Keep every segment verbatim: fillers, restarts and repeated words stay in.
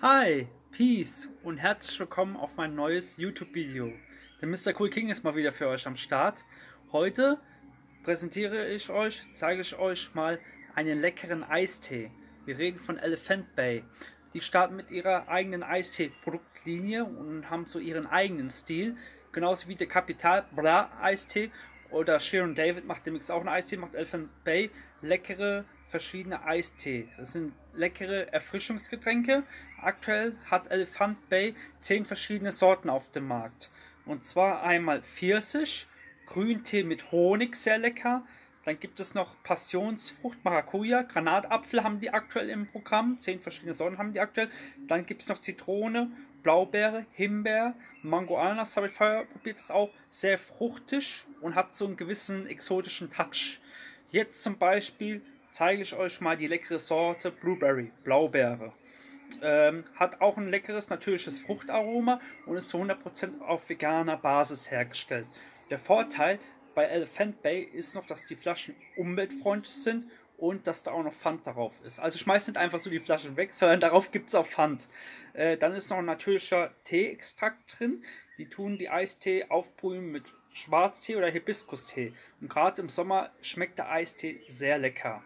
Hi, Peace und herzlich willkommen auf mein neues YouTube-Video. Der Mister Cool King ist mal wieder für euch am Start. Heute präsentiere ich euch, zeige ich euch mal einen leckeren Eistee. Wir reden von Elephant Bay. Die starten mit ihrer eigenen Eistee-Produktlinie und haben so ihren eigenen Stil. Genauso wie der Capital Bra Eistee oder Sharon David macht demnächst auch einen Eistee, macht Elephant Bay leckere verschiedene Eistee. Das sind leckere Erfrischungsgetränke. Aktuell hat Elephant Bay zehn verschiedene Sorten auf dem Markt. Und zwar einmal Pfirsich, Grüntee mit Honig, sehr lecker. Dann gibt es noch Passionsfrucht, Maracuja, Granatapfel haben die aktuell im Programm. Zehn verschiedene Sorten haben die aktuell. Dann gibt es noch Zitrone, Blaubeere, Himbeer, Mango Ananas habe ich vorher probiert. Das ist auch sehr fruchtig und hat so einen gewissen exotischen Touch. Jetzt zum Beispiel zeige ich euch mal die leckere Sorte Blueberry, Blaubeere. Ähm, hat auch ein leckeres natürliches Fruchtaroma und ist zu hundert Prozent auf veganer Basis hergestellt. Der Vorteil bei Elephant Bay ist noch, dass die Flaschen umweltfreundlich sind und dass da auch noch Pfand darauf ist. Also schmeißt nicht einfach so die Flaschen weg, sondern darauf gibt es auch Pfand. Äh, dann ist noch ein natürlicher Teeextrakt drin. Die tun die Eistee aufbrühen mit Schwarztee oder Hibiskustee. Und gerade im Sommer schmeckt der Eistee sehr lecker.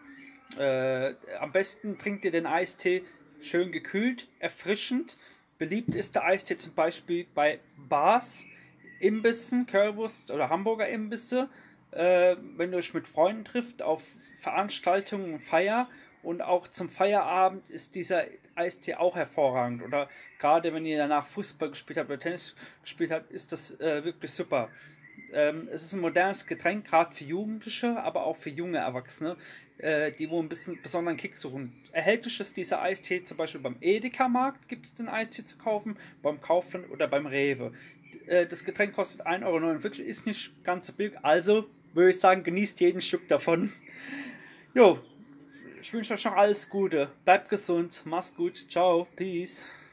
Äh, am besten trinkt ihr den Eistee schön gekühlt, erfrischend. Beliebt ist der Eistee zum Beispiel bei Bars, Imbissen, Currywurst oder Hamburger Imbisse. Äh, wenn ihr euch mit Freunden trifft auf Veranstaltungen und Feier. Und auch zum Feierabend ist dieser Eistee auch hervorragend. Oder gerade wenn ihr danach Fußball gespielt habt oder Tennis gespielt habt, ist das äh, wirklich super. Ähm, es ist ein modernes Getränk, gerade für Jugendliche, aber auch für junge Erwachsene, äh, die wohl ein bisschen besonderen Kick suchen. Erhältlich ist dieser Eistee zum Beispiel beim Edeka-Markt, gibt es den Eistee zu kaufen, beim Kaufland oder beim Rewe. Äh, das Getränk kostet ein Euro neunundvierzig, ist nicht ganz so billig, also würde ich sagen, genießt jeden Stück davon. Jo, ich wünsche euch noch alles Gute, bleibt gesund, macht's gut, ciao, peace.